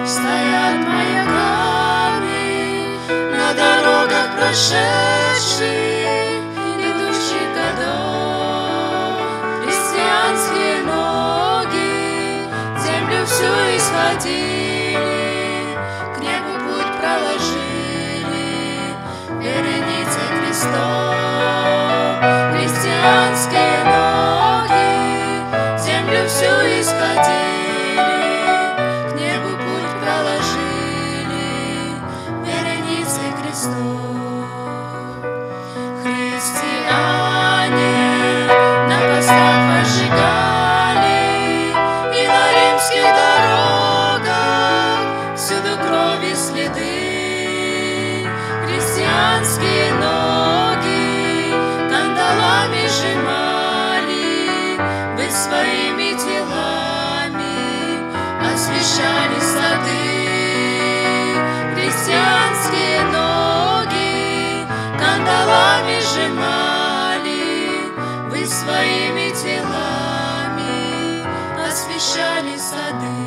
Стоят маяками на дорогах прошедших идущих годов. Христианские ноги землю всю исходили, к небу путь проложили вереницей крестов. Христианские ноги землю всю исходили, к небу путь проложили вереницей крестов. Христиане на кострах возжигали и на римских дорогах всюду крови следы. Христианские ноги кандалами сжимали, вы своими телами освещали сады. Христианские ноги кандалами сжимали, вы своими телами освещали сады.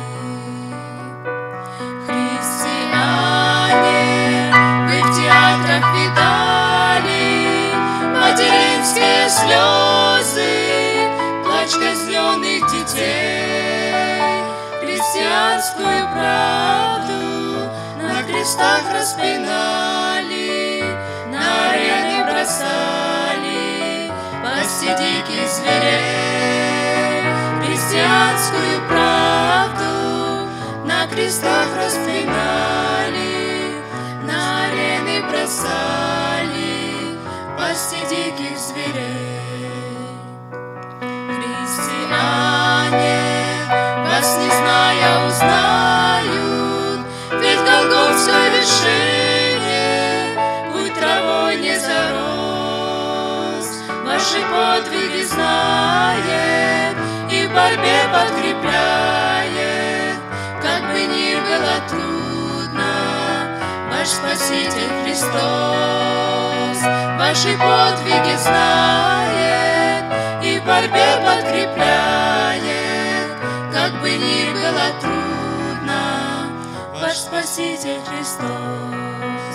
Христиане, вы в театрах видали материнские слезы, плач казненных детей. Христианскую правду на крестах распинали, на арены бросали пасти диких зверей. Христианскую правду на крестах распинали, на арены бросали пасти диких зверей. Христиане, вас не зная узнают, ведь в Голгофской вершине путь травой не зарос. Ваши подвиги знает и в борьбе подкрепляет, как бы ни было трудно, ваш Спаситель Христос. Ваши подвиги знает и в борьбе подкрепляет, как бы ни было трудно, ваш Спаситель Христос.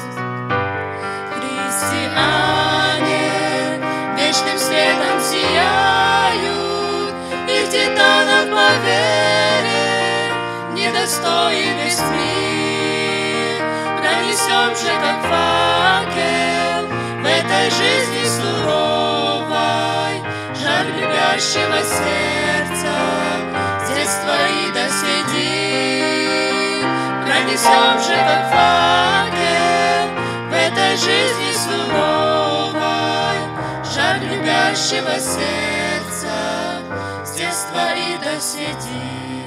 Христиане вечным светом сияют, их титанов по вере недостоин весь мир. Пронесем же, как факел, в этой жизни суровой жар любящего сердца с детства и до сей день. Пронесем же, как факел, в этой жизни суровой жар любящего сердца с детства и до сей день.